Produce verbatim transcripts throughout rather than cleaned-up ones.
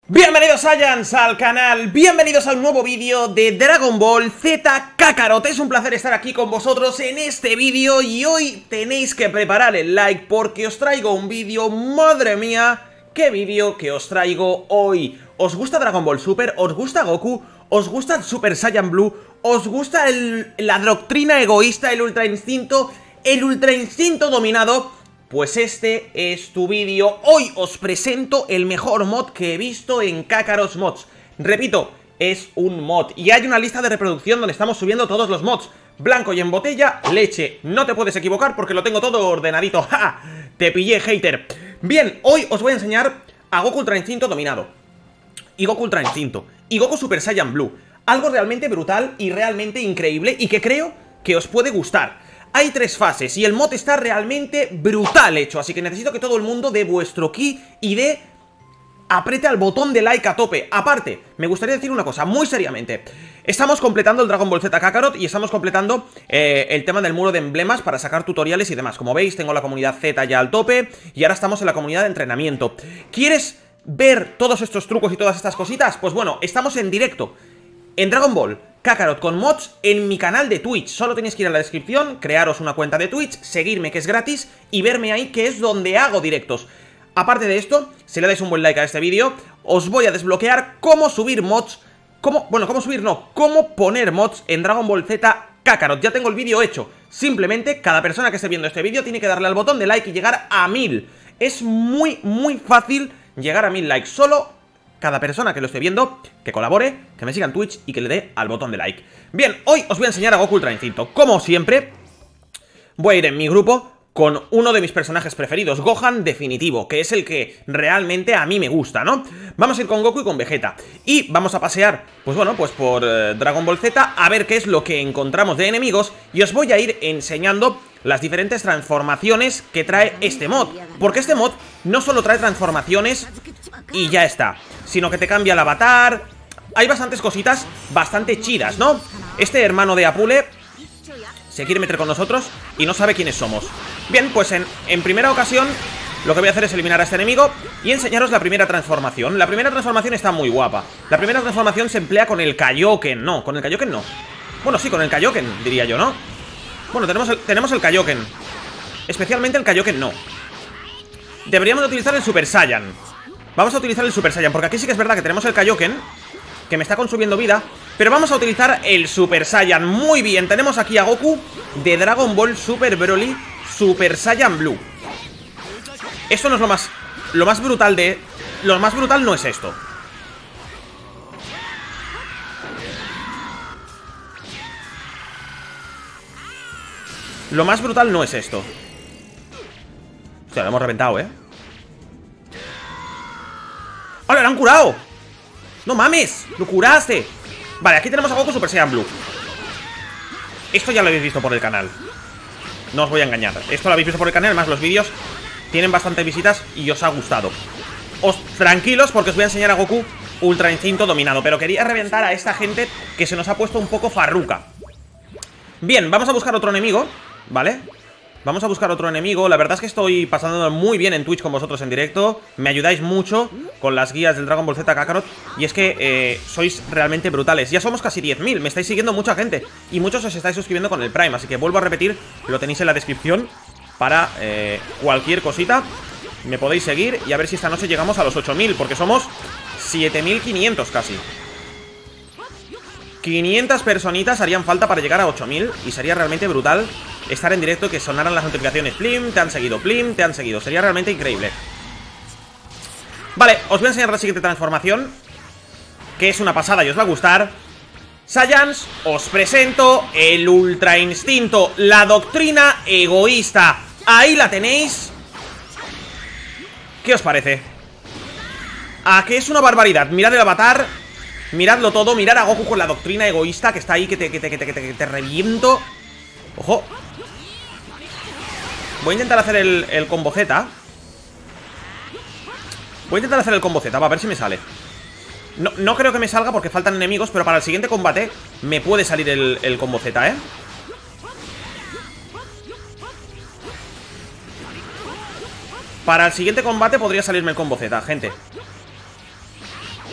Bienvenidos Saiyans al canal, bienvenidos a un nuevo vídeo de Dragon Ball Z Kakarot. Es un placer estar aquí con vosotros en este vídeo y hoy tenéis que preparar el like porque os traigo un vídeo, madre mía, qué vídeo que os traigo hoy. ¿Os gusta Dragon Ball Super? ¿Os gusta Goku? ¿Os gusta Super Saiyan Blue? ¿Os gusta el, la doctrina egoísta, el Ultra Instinto? ¿El Ultra Instinto dominado? Pues este es tu vídeo. Hoy os presento el mejor mod que he visto en Kakarot Mods. Repito, es un mod y hay una lista de reproducción donde estamos subiendo todos los mods. Blanco y en botella, leche. No te puedes equivocar porque lo tengo todo ordenadito. ¡Ja! Te pillé, hater. Bien, hoy os voy a enseñar a Goku Ultra Instinto dominado, y Goku Ultra Instinto, y Goku Super Saiyan Blue. Algo realmente brutal y realmente increíble y que creo que os puede gustar. Hay tres fases y el mod está realmente brutal hecho, así que necesito que todo el mundo dé vuestro ki y dé... apriete al botón de like a tope. Aparte, me gustaría decir una cosa, muy seriamente. Estamos completando el Dragon Ball Z Kakarot y estamos completando eh, el tema del muro de emblemas para sacar tutoriales y demás. Como veis, tengo la comunidad Z ya al tope y ahora estamos en la comunidad de entrenamiento. ¿Quieres ver todos estos trucos y todas estas cositas? Pues bueno, estamos en directo en Dragon Ball Kakarot con mods en mi canal de Twitch. Solo tenéis que ir a la descripción, crearos una cuenta de Twitch, seguirme que es gratis y verme ahí que es donde hago directos. Aparte de esto, si le dais un buen like a este vídeo, os voy a desbloquear cómo subir mods, cómo, bueno, cómo subir no, cómo poner mods en Dragon Ball Z Kakarot. Ya tengo el vídeo hecho. Simplemente cada persona que esté viendo este vídeo tiene que darle al botón de like y llegar a mil. Es muy, muy fácil llegar a mil likes. Solo cada persona que lo esté viendo, que colabore, que me siga en Twitch y que le dé al botón de like. Bien, hoy os voy a enseñar a Goku Ultra Instinto. Como siempre, voy a ir en mi grupo con uno de mis personajes preferidos, Gohan definitivo, que es el que realmente a mí me gusta, ¿no? Vamos a ir con Goku y con Vegeta y vamos a pasear, pues bueno, pues por eh, Dragon Ball Z a ver qué es lo que encontramos de enemigos y os voy a ir enseñando las diferentes transformaciones que trae este mod, porque este mod no solo trae transformaciones y ya está, sino que te cambia el avatar. Hay bastantes cositas bastante chidas, ¿no? Este hermano de Apule se quiere meter con nosotros y no sabe quiénes somos. Bien, pues en, en primera ocasión lo que voy a hacer es eliminar a este enemigo y enseñaros la primera transformación. La primera transformación está muy guapa. La primera transformación se emplea con el Kaioken. No, con el Kaioken no. Bueno, sí, con el Kaioken, diría yo, ¿no? Bueno, tenemos el, tenemos el Kaioken. Especialmente el Kaioken no. Deberíamos de utilizar el Super Saiyan. Vamos a utilizar el Super Saiyan, porque aquí sí que es verdad que tenemos el Kaioken, que me está consumiendo vida, pero vamos a utilizar el Super Saiyan. Muy bien, tenemos aquí a Goku de Dragon Ball Super Broly Super Saiyan Blue. Esto no es lo más... Lo más brutal de... Lo más brutal no es esto. Lo más brutal no es esto. O sea, lo hemos reventado, ¿eh? ¡Hola, lo han curado! ¡No mames! ¡Lo curaste! Vale, aquí tenemos a Goku Super Saiyan Blue. Esto ya lo habéis visto por el canal. No os voy a engañar. Esto lo habéis visto por el canal. Además, los vídeos tienen bastantes visitas y os ha gustado. Os tranquilos porque os voy a enseñar a Goku Ultra Instinto dominado. Pero quería reventar a esta gente que se nos ha puesto un poco farruca. Bien, vamos a buscar otro enemigo, ¿vale? Vamos a buscar otro enemigo. La verdad es que estoy pasando muy bien en Twitch con vosotros en directo. Me ayudáis mucho con las guías del Dragon Ball Z Kakarot. Y es que eh, sois realmente brutales. Ya somos casi diez mil, me estáis siguiendo mucha gente. Y muchos os estáis suscribiendo con el Prime. Así que vuelvo a repetir, lo tenéis en la descripción para eh, cualquier cosita. Me podéis seguir y a ver si esta noche llegamos a los ocho mil, porque somos siete mil quinientos casi. quinientas personitas harían falta para llegar a ocho mil y sería realmente brutal estar en directo y que sonaran las notificaciones. Plim, te han seguido, plim, te han seguido. Sería realmente increíble. Vale, os voy a enseñar la siguiente transformación, que es una pasada y os va a gustar. Saiyans, os presento el Ultra Instinto, la doctrina egoísta. Ahí la tenéis. ¿Qué os parece? ¿A que es una barbaridad? Mirad el avatar, miradlo todo, mirad a Goku con la doctrina egoísta que está ahí, que te, que te, que te, que te, que te reviento. Ojo. Voy a intentar hacer el, el combo Z. Voy a intentar hacer el combo Z, va a ver si me sale. No, no creo que me salga porque faltan enemigos, pero para el siguiente combate me puede salir el, el combo Z, ¿eh? Para el siguiente combate podría salirme el combo Z, gente.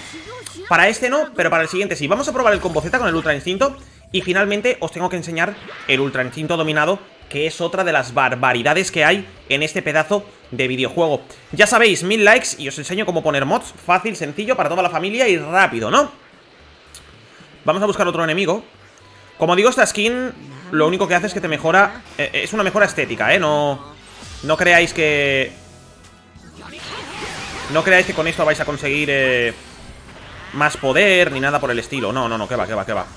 Para este no, pero para el siguiente sí. Vamos a probar el combo Z con el Ultra Instinto. Y finalmente os tengo que enseñar el Ultra Instinto dominado, que es otra de las barbaridades que hay en este pedazo de videojuego. Ya sabéis, mil likes y os enseño cómo poner mods. Fácil, sencillo, para toda la familia y rápido, ¿no? Vamos a buscar otro enemigo. Como digo, esta skin lo único que hace es que te mejora... Eh, es una mejora estética, ¿eh? No, no creáis que... No creáis que con esto vais a conseguir eh, más poder ni nada por el estilo. No, no, no, que va, que va, que va.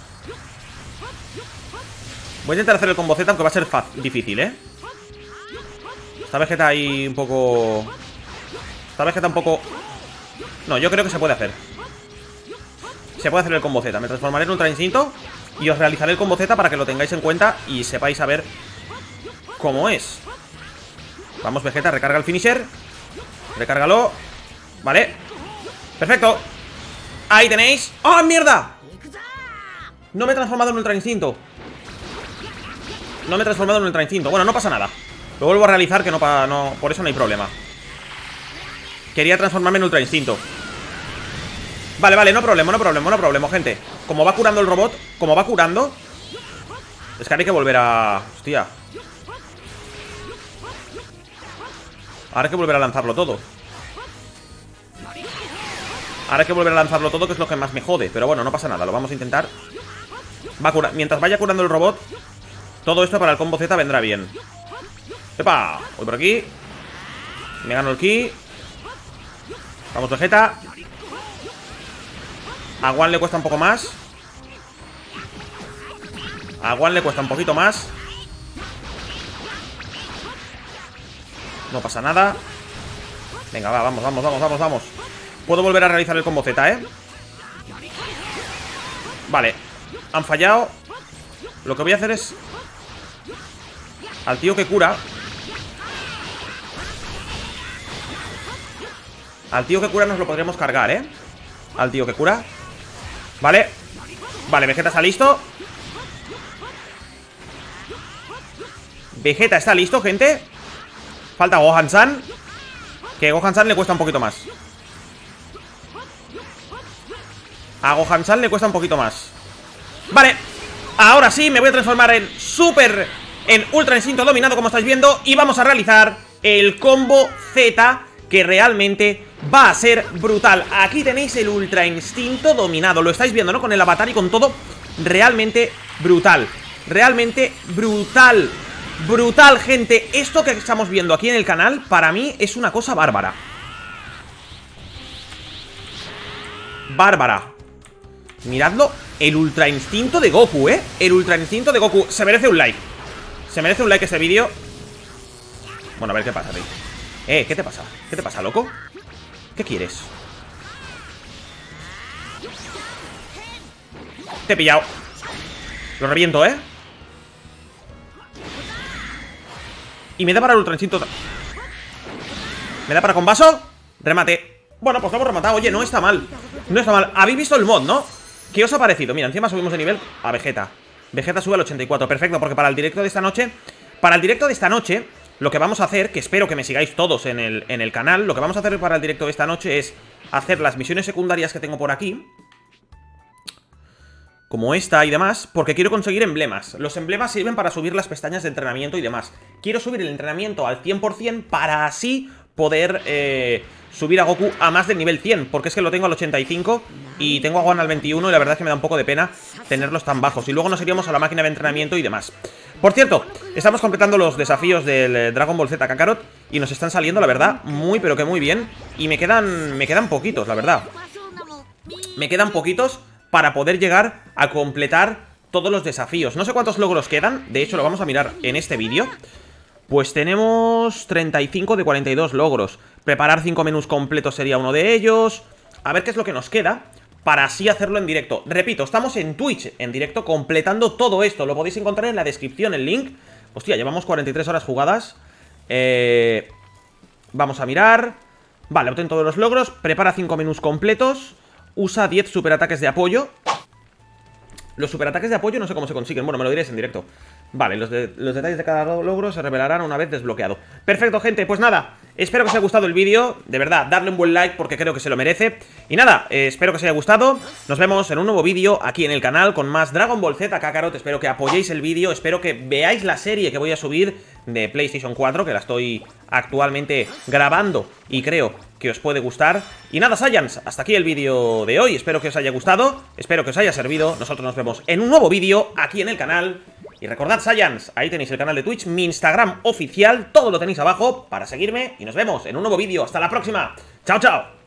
Voy a intentar hacer el combo Z, aunque va a ser difícil, ¿eh? Esta Vegeta ahí un poco... Esta Vegeta un poco... No, yo creo que se puede hacer. Se puede hacer el combo Z. Me transformaré en Ultra Instinto y os realizaré el combo Z para que lo tengáis en cuenta y sepáis saber cómo es. Vamos, Vegeta, recarga el finisher. Recárgalo. Vale. Perfecto. Ahí tenéis. ¡Oh, mierda! No me he transformado en Ultra Instinto. No me he transformado en Ultra Instinto. Bueno, no pasa nada. Lo vuelvo a realizar, que no, pa no por eso no hay problema. Quería transformarme en Ultra Instinto. Vale, vale, no problema, no problema, no problema, gente. Como va curando el robot, como va curando... Es que ahora hay que volver a... Hostia. Ahora hay que volver a lanzarlo todo. Ahora hay que volver a lanzarlo todo, que es lo que más me jode. Pero bueno, no pasa nada, lo vamos a intentar. Va a curar. Mientras vaya curando el robot, todo esto para el combo Z vendrá bien. ¡Epa! Voy por aquí. Me gano el ki. Vamos, Vegeta. A One le cuesta un poco más. A One le cuesta un poquito más. No pasa nada. Venga, va, vamos, vamos, vamos, vamos, vamos. Puedo volver a realizar el combo Z, ¿eh? Vale. Han fallado. Lo que voy a hacer es... Al tío que cura... Al tío que cura nos lo podremos cargar, ¿eh? Al tío que cura. Vale. Vale, Vegeta está listo. Vegeta está listo, gente. Falta Gohan-san. Que a Gohan-san le cuesta un poquito más. A Gohan-san le cuesta un poquito más. Vale. Ahora sí, me voy a transformar en Super... En Ultra Instinto dominado, como estáis viendo. Y vamos a realizar el combo Z, que realmente va a ser brutal. Aquí tenéis el Ultra Instinto dominado. Lo estáis viendo, ¿no? Con el avatar y con todo. Realmente brutal. Realmente brutal. Brutal, gente. Esto que estamos viendo aquí en el canal, para mí es una cosa bárbara. Bárbara. Miradlo. El Ultra Instinto de Goku, ¿eh? El Ultra Instinto de Goku. Se merece un like. Se merece un like este vídeo. Bueno, a ver qué pasa, Rey. Eh, ¿qué te pasa? ¿Qué te pasa, loco? ¿Qué quieres? Te he pillado. Lo reviento, ¿eh? Y me da para el Ultra Instinto. ¿Me da para con vaso? Remate. Bueno, pues lo hemos rematado. Oye, no está mal. No está mal. ¿Habéis visto el mod, no? ¿Qué os ha parecido? Mira, encima subimos de nivel a Vegeta. Vegeta sube al ochenta y cuatro. Perfecto, porque para el directo de esta noche... Para el directo de esta noche... Lo que vamos a hacer, que espero que me sigáis todos en el, en el canal. Lo que vamos a hacer para el directo de esta noche es hacer las misiones secundarias que tengo por aquí, como esta y demás, porque quiero conseguir emblemas. Los emblemas sirven para subir las pestañas de entrenamiento y demás. Quiero subir el entrenamiento al cien por cien para así poder eh, subir a Goku a más del nivel cien, porque es que lo tengo al ochenta y cinco y tengo a Gohan al veintiuno y la verdad es que me da un poco de pena tenerlos tan bajos. Y luego nos iríamos a la máquina de entrenamiento y demás. Por cierto, estamos completando los desafíos del Dragon Ball Z Kakarot y nos están saliendo, la verdad, muy pero que muy bien. Y me quedan, me quedan poquitos, la verdad. Me quedan poquitos para poder llegar a completar todos los desafíos. No sé cuántos logros quedan, de hecho lo vamos a mirar en este vídeo. Pues tenemos treinta y cinco de cuarenta y dos logros. Preparar cinco menús completos sería uno de ellos. A ver qué es lo que nos queda para así hacerlo en directo. Repito, estamos en Twitch, en directo, completando todo esto. Lo podéis encontrar en la descripción, el link. Hostia, llevamos cuarenta y tres horas jugadas. Eh, vamos a mirar. Vale, obtén todos los logros. Prepara cinco menús completos. Usa diez superataques de apoyo. Los superataques de apoyo no sé cómo se consiguen. Bueno, me lo diréis en directo. Vale, los, de, los detalles de cada logro se revelarán una vez desbloqueado. Perfecto, gente, pues nada, espero que os haya gustado el vídeo. De verdad, darle un buen like porque creo que se lo merece. Y nada, eh, espero que os haya gustado. Nos vemos en un nuevo vídeo aquí en el canal con más Dragon Ball Z Kakarot. Espero que apoyéis el vídeo, espero que veáis la serie que voy a subir de PlayStation cuatro, que la estoy actualmente grabando y creo que os puede gustar. Y nada, Saiyans, hasta aquí el vídeo de hoy. Espero que os haya gustado, espero que os haya servido. Nosotros nos vemos en un nuevo vídeo aquí en el canal. Y recordad, Saiyans, ahí tenéis el canal de Twitch, mi Instagram oficial, todo lo tenéis abajo para seguirme. Y nos vemos en un nuevo vídeo. ¡Hasta la próxima! ¡Chao, chao!